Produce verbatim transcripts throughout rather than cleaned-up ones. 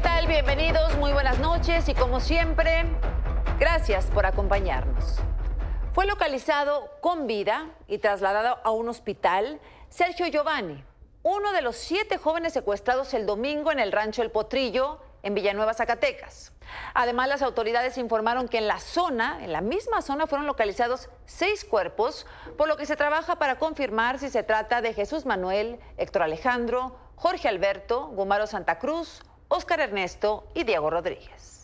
¿Qué tal? Bienvenidos, muy buenas noches y como siempre, gracias por acompañarnos. Fue localizado con vida y trasladado a un hospital Sergio Giovanni, uno de los siete jóvenes secuestrados el domingo en el rancho El Potrillo, en Villanueva, Zacatecas. Además, las autoridades informaron que en la zona, en la misma zona, fueron localizados seis cuerpos, por lo que se trabaja para confirmar si se trata de Jesús Manuel, Héctor Alejandro, Jorge Alberto, Gumaro Santa Cruz, Óscar Ernesto y Diego Rodríguez.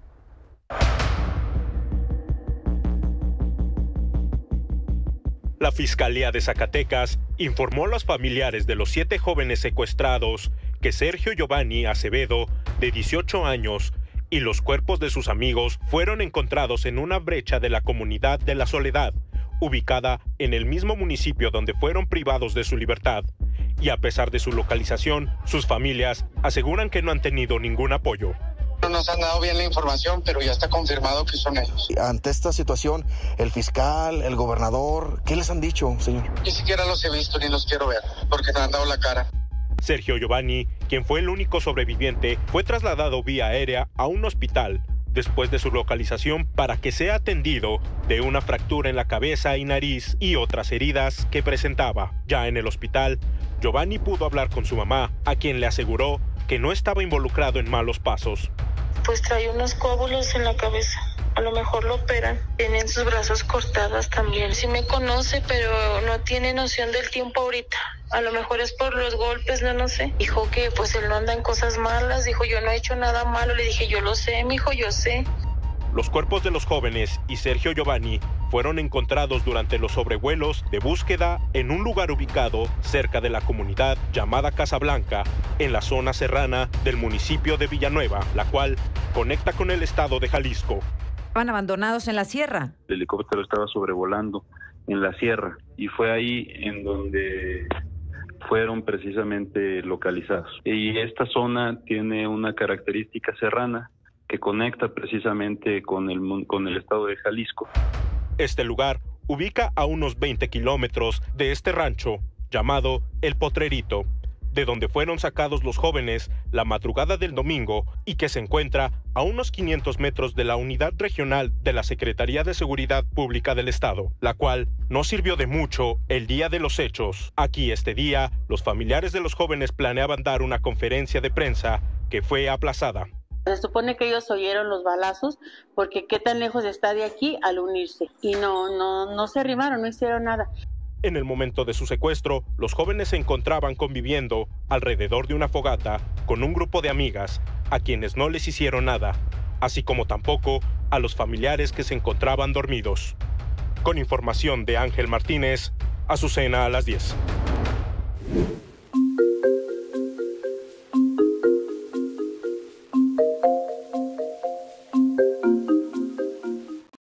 La Fiscalía de Zacatecas informó a los familiares de los siete jóvenes secuestrados que Sergio Giovanni Acevedo, de dieciocho años, y los cuerpos de sus amigos fueron encontrados en una brecha de la comunidad de La Soledad, ubicada en el mismo municipio donde fueron privados de su libertad. Y a pesar de su localización, sus familias aseguran que no han tenido ningún apoyo. No nos han dado bien la información, pero ya está confirmado que son ellos. Ante esta situación, el fiscal, el gobernador, ¿qué les han dicho, señor? Ni siquiera los he visto ni los quiero ver, porque me han dado la cara. Sergio Giovanni, quien fue el único sobreviviente, fue trasladado vía aérea a un hospital después de su localización para que sea atendido de una fractura en la cabeza y nariz y otras heridas que presentaba. Ya en el hospital, Giovanni pudo hablar con su mamá, a quien le aseguró que no estaba involucrado en malos pasos. Pues trae unos coágulos en la cabeza. A lo mejor lo operan. Tienen sus brazos cortados también. Sí me conoce, pero no tiene noción del tiempo ahorita. A lo mejor es por los golpes, no, no sé. Dijo que pues él no anda en cosas malas. Dijo, yo no he hecho nada malo. Le dije, yo lo sé, mijo, yo sé. Los cuerpos de los jóvenes y Sergio Giovanni fueron encontrados durante los sobrevuelos de búsqueda en un lugar ubicado cerca de la comunidad llamada Casablanca, en la zona serrana del municipio de Villanueva, la cual conecta con el estado de Jalisco. Estaban abandonados en la sierra. El helicóptero estaba sobrevolando en la sierra y fue ahí en donde fueron precisamente localizados. Y esta zona tiene una característica serrana que conecta precisamente con el, con el estado de Jalisco. Este lugar ubica a unos veinte kilómetros de este rancho llamado El Potrerito, de donde fueron sacados los jóvenes la madrugada del domingo y que se encuentra a unos quinientos metros de la unidad regional de la Secretaría de Seguridad Pública del Estado, la cual no sirvió de mucho el día de los hechos. Aquí este día, los familiares de los jóvenes planeaban dar una conferencia de prensa que fue aplazada. Se supone que ellos oyeron los balazos porque qué tan lejos está de aquí al unirse y no, no, no se arrimaron, no hicieron nada. En el momento de su secuestro, los jóvenes se encontraban conviviendo alrededor de una fogata con un grupo de amigas a quienes no les hicieron nada, así como tampoco a los familiares que se encontraban dormidos. Con información de Ángel Martínez, Azucena a las diez.